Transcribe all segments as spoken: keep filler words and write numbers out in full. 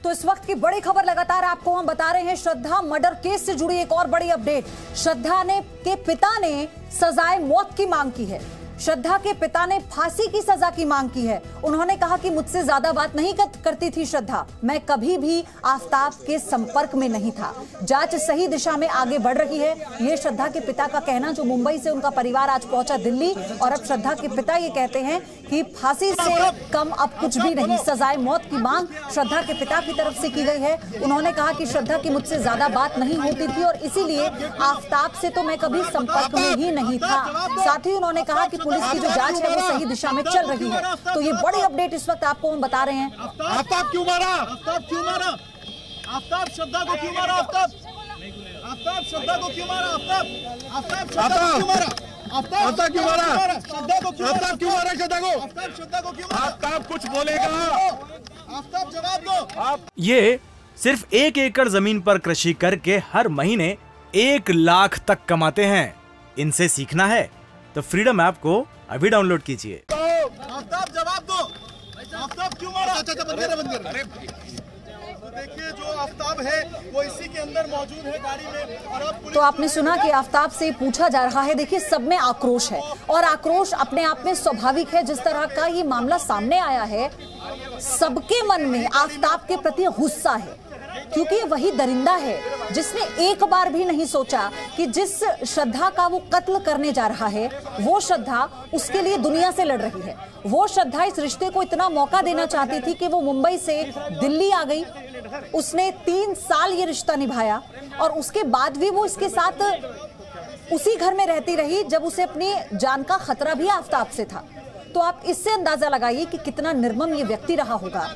तो इस वक्त की बड़ी खबर लगातार आपको हम बता रहे हैं। श्रद्धा मर्डर केस से जुड़ी एक और बड़ी अपडेट। श्रद्धा ने के पिता ने सजाए मौत की मांग की है। श्रद्धा के पिता ने फांसी की सजा की मांग की है। उन्होंने कहा कि मुझसे ज्यादा बात नहीं करती थी श्रद्धा, मैं कभी भी आफताब के संपर्क में नहीं था। जांच सही दिशा में आगे बढ़ रही है, ये श्रद्धा के पिता का कहना, जो मुंबई से उनका परिवार आज पहुंचा दिल्ली। और अब श्रद्धा के पिता ये कहते हैं कि फांसी से कम अब कुछ भी नहीं, सजाए मौत की मांग श्रद्धा के पिता की तरफ से की गई है। उन्होंने कहा कि श्रद्धा की मुझसे ज्यादा बात नहीं होती थी और इसीलिए आफताब से तो मैं कभी संपर्क में ही नहीं था। साथ ही उन्होंने कहा कि पुलिस की जो जांच है वो सही दिशा में चल रही है। तो ये बड़ी अपडेट इस वक्त आपको हम बता रहे हैं। आफताब क्यों मारा? आफताब क्यों मारा? आफताब श्रद्धा को क्यों मारा? आफताब आफताब श्रद्धा को क्यों मारा? आफताब आफताब श्रद्धा को क्यों मारा? आफताब क्यों मारा? श्रद्धा को क्यों मारा? क्यों मारा श्रद्धा को? आफताब श्रद्धा को क्यों मारा? आफताब कुछ बोलेगा? आफताब जवाब दो। आप ये सिर्फ एक एकड़ जमीन पर कृषि करके हर महीने एक लाख तक कमाते हैं। इनसे सीखना है तो फ्रीडम ऐप को अभी डाउनलोड कीजिए। आफताब जवाब दो। आफताब क्यों मारा? अच्छा अच्छा बंद कर बंद कर। अरे देखिए जो आफताब है वो इसी के अंदर मौजूद है गाड़ी में। और अब तो आपने सुना कि आफताब से पूछा जा रहा है। देखिए सब में आक्रोश है और आक्रोश अपने आप में स्वाभाविक है। जिस तरह का ये मामला सामने आया है, सबके मन में आफताब के प्रति गुस्सा है, क्योंकि वही दरिंदा है जिसने एक बार भी नहीं सोचा कि जिस श्रद्धा का वो कत्ल करने जा रहा है वो श्रद्धा उसके लिए दुनिया से लड़ रही है। वो श्रद्धा इस रिश्ते को इतना मौका देना चाहती थी कि वो मुंबई से दिल्ली आ गई। उसने तीन साल ये रिश्ता निभाया और उसके बाद भी वो इसके साथ उसी घर में रहती रही जब उसे अपनी जान का खतरा भी आफताब से था। तो आप इससे अंदाजा लगाइए कि कितना निर्मम ये व्यक्ति रहा होगा।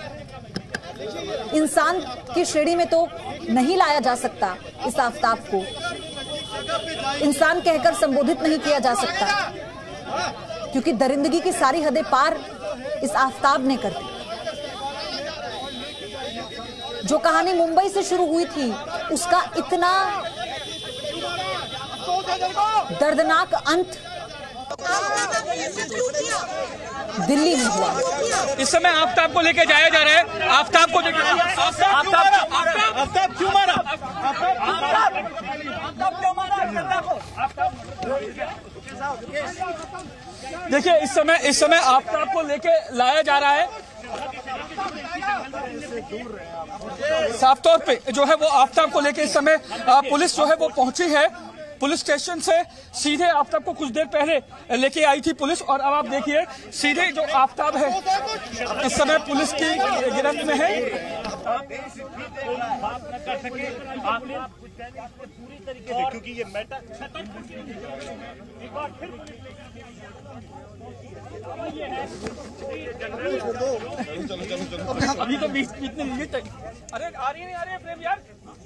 इंसान की श्रेणी में तो नहीं लाया जा सकता, इस आफताब को इंसान कहकर संबोधित नहीं किया जा सकता, क्योंकि दरिंदगी की सारी हदें पार इस आफताब ने कर दी। जो कहानी मुंबई से शुरू हुई थी उसका इतना दर्दनाक अंत दिल्ली में हुआ। इस समय आफताब को लेके जाया जा रहा है। आफताब को आफताब क्यों मारा? देखिए इस समय इस समय आफताब को लेके लाया जा रहा है। साफ तौर पे जो है वो आफताब को लेके इस समय पुलिस जो है वो पहुंची है। पुलिस स्टेशन से सीधे आफताब को कुछ देर पहले लेके आई थी पुलिस, और अब आप देखिए सीधे जो आफताब है इस समय पुलिस की गिरफ्त में है। क्योंकि ये मैटर अभी तो बीच बीच में लीजिए। अरे आ रही नहीं आ रही है प्रेम यार।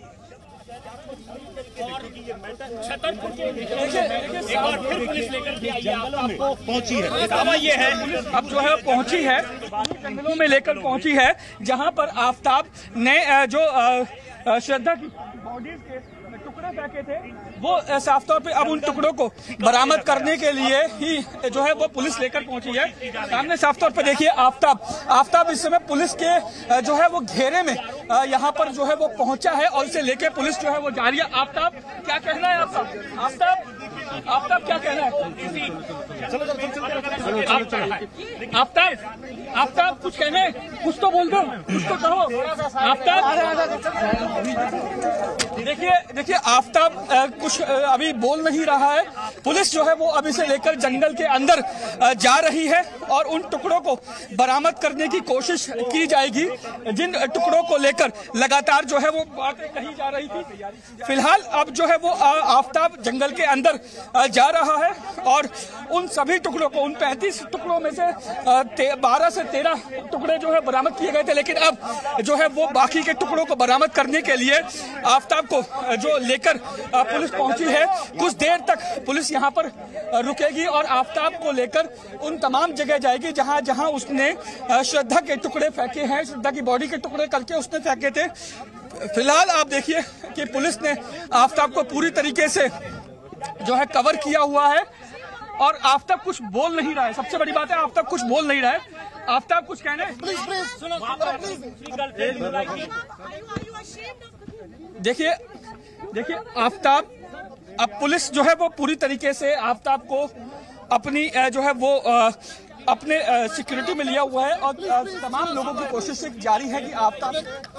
छतरपुर के एक बार फिर पुलिस लेकर के आई है, पहुंची है। दावा ये है अब जो है पहुंची है जंगलों में लेकर पहुंची है, जहां पर आफताब ने जो श्रद्धा की बॉडी के टुकड़े फेंके थे वो साफ तौर पे अब उन टुकड़ों को बरामद करने के लिए ही जो है वो पुलिस लेकर पहुंची है। सामने साफ तौर पे देखिए आफताब आफताब इस समय पुलिस के जो है वो घेरे में यहाँ पर जो है वो पहुंचा है और इसे लेके पुलिस जो है वो जा रही है। आफताब क्या कहना है? आफताब आफताब आफताब क्या कहना है? आफताब आफताब कुछ कहने, कुछ तो बोल दो, कुछ तो कहो आफताब। देखिए देखिए आफताब कुछ अभी बोल नहीं रहा है। पुलिस जो है वो अभी से लेकर जंगल के अंदर जा रही है और उन टुकड़ों को बरामद करने की कोशिश की जाएगी जिन टुकड़ों को लेकर लगातार जो है वो बातें कही जा रही थी। फिलहाल अब जो है वो आफताब जंगल के अंदर जा रहा है और उन सभी टुकड़ों को, उन पैंतीस टुकड़ों में से बारह से तेरह टुकड़े जो है बरामद किए गए थे, लेकिन अब जो है वो बाकी के टुकड़ों को बरामद करने के लिए आफताब को जो लेकर पुलिस पहुंची है। कुछ देर तक पुलिस यहां पर रुकेगी और आफताब को लेकर उन तमाम जगह जाएगी जहां जहां उसने श्रद्धा के टुकड़े फेंके हैं, श्रद्धा की बॉडी के टुकड़े करके उसने फेंके थे। फिलहाल आप देखिए कि पुलिस ने आफताब को पूरी तरीके से जो है कवर किया हुआ है और आफताब कुछ बोल नहीं रहा है। सबसे बड़ी बात है आफताब कुछ बोल नहीं रहा है। आफ्ताब कुछ कहना है? देखिए देखिए आफ्ताब, अब पुलिस जो है वो पूरी तरीके से आफ्ताब को अपनी जो है वो अपने सिक्योरिटी में लिया हुआ है और तमाम लोगों की कोशिश जारी है कि आफ्ताब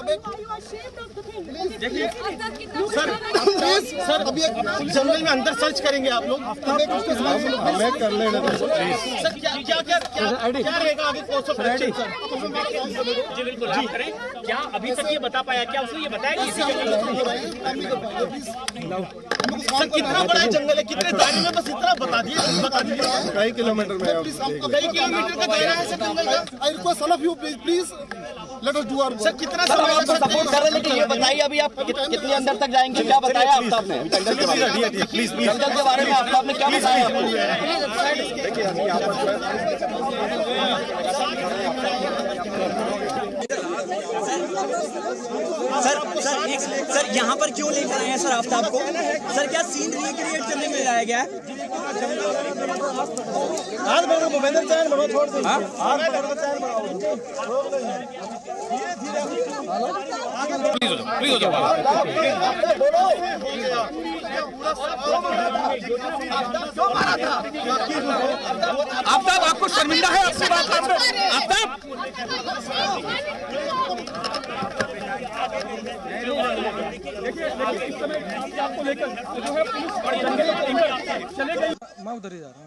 देखिए सर प्लीज सर अभी जंगल में अंदर सर्च करेंगे आप लोग, हमें कर लेना सर। क्या क्या क्या क्या रहेगा आगे कोर्स ऑफ एक्शन सर? जी बिल्कुल आप करें। क्या अभी तक ये बता पाया, क्या उसने ये बताया कि सर कितना बड़ा जंगल है, कितने दायरे में, बस इतना बता दिए बता दीजिए। कई किलोमीटर में कई किलोमीटर का दायरा है सर जंगल का। I request all of you please please let us do our sir. कितना समय आपको सपोर्ट कर रहे हैं, लेकिन ये बताइए अभी आप कितने अंदर तक जाएंगे? क्या बताया आफ्ताब ने जंगल के बारे में? प्लीज जंगल के बारे में आफ्ताब ने क्या बताया? देखिए अभी यहाँ सर सर एक सर यहाँ पर क्यों लेकर आए हैं सर आफ्ताब को? सर क्या सीन रिक्रिएट करने में लाया गया है? हाथ बढ़ो भूपेंद्र, चैन बढ़ो, छोड़ दो हाथ बढ़ो, चैन बढ़ाओ। प्लीज प्लीज हो जाओ। आफ्ताब आपको शर्मिंदा है आपसे बात करते? आफ्ताब देखिए इस समय आपको लेकर जो है पुलिस चले गई। मैं उधर ही जा रहा हूँ।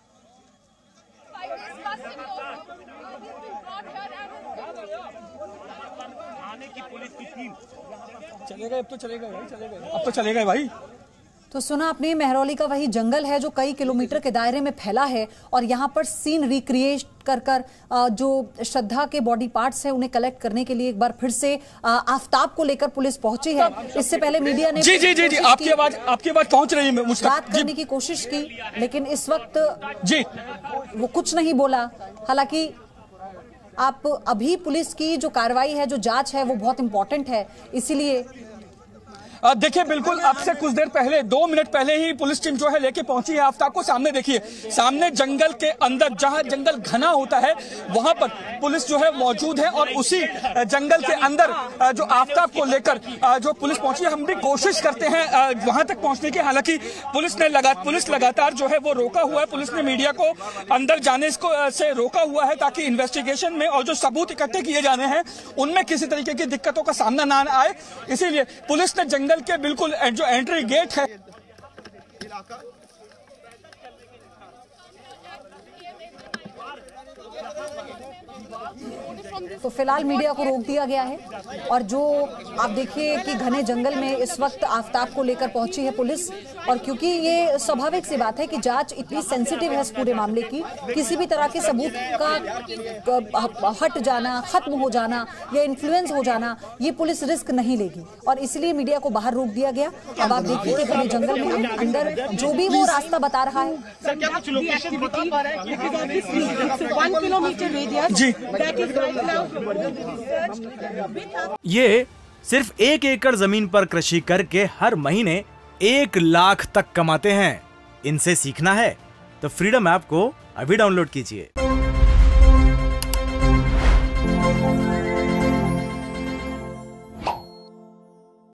चले गए अब तो चले गए भाई, चले गए अब तो चले गए भाई। तो सुना आपने, महरौली का वही जंगल है जो कई किलोमीटर के दायरे में फैला है और यहाँ पर सीन रिक्रिएट कर कर जो श्रद्धा के बॉडी पार्ट्स हैं उन्हें कलेक्ट करने के लिए एक बार फिर से आफ्ताब को लेकर पुलिस पहुंची है। इससे पहले मीडिया ने जी जी जी जी आपकी आवाज आपकी आवाज पहुंच रही है मुझ तक। बात करने की कोशिश की लेकिन इस वक्त जी वो कुछ नहीं बोला। हालांकि आप अभी पुलिस की जो कार्रवाई है, जो जांच है, वो बहुत इंपॉर्टेंट है, इसीलिए देखिए बिल्कुल अब से कुछ देर पहले, दो मिनट पहले ही पुलिस टीम जो है लेके पहुंची है आफ्ताब को। सामने देखिए, सामने जंगल के अंदर जहां जंगल घना होता है वहां पर पुलिस जो है मौजूद है और उसी जंगल के अंदर जो आफ्ताब को लेकर जो पुलिस पहुंची है, हम भी कोशिश करते हैं वहां तक पहुंचने की। हालांकि पुलिस ने लगा पुलिस लगातार जो है वो रोका हुआ है। पुलिस ने मीडिया को अंदर जाने से रोका हुआ है ताकि इन्वेस्टिगेशन में और जो सबूत इकट्ठे किए जाने हैं उनमें किसी तरीके की दिक्कतों का सामना ना आए, इसीलिए पुलिस ने जंगल के बिल्कुल जो एंट्री गेट है तो फिलहाल मीडिया को रोक दिया गया है और जो आप देखिए कि घने जंगल में इस वक्त आफ्ताब को लेकर पहुंची है पुलिस। और क्योंकि ये स्वाभाविक सी बात है कि जांच इतनी सेंसिटिव है इस पूरे मामले की, किसी भी तरह के सबूत का हट जाना, खत्म हो जाना या इन्फ्लुएंस हो जाना, ये पुलिस रिस्क नहीं लेगी और इसलिए मीडिया को बाहर रोक दिया गया। अब आप देखिए कि घने जंगल में अंदर जो भी वो रास्ता बता रहा है जी, ये सिर्फ एक एकड़ जमीन पर कृषि करके हर महीने एक लाख तक कमाते हैं। इनसे सीखना है तो फ्रीडम ऐप को अभी डाउनलोड कीजिए।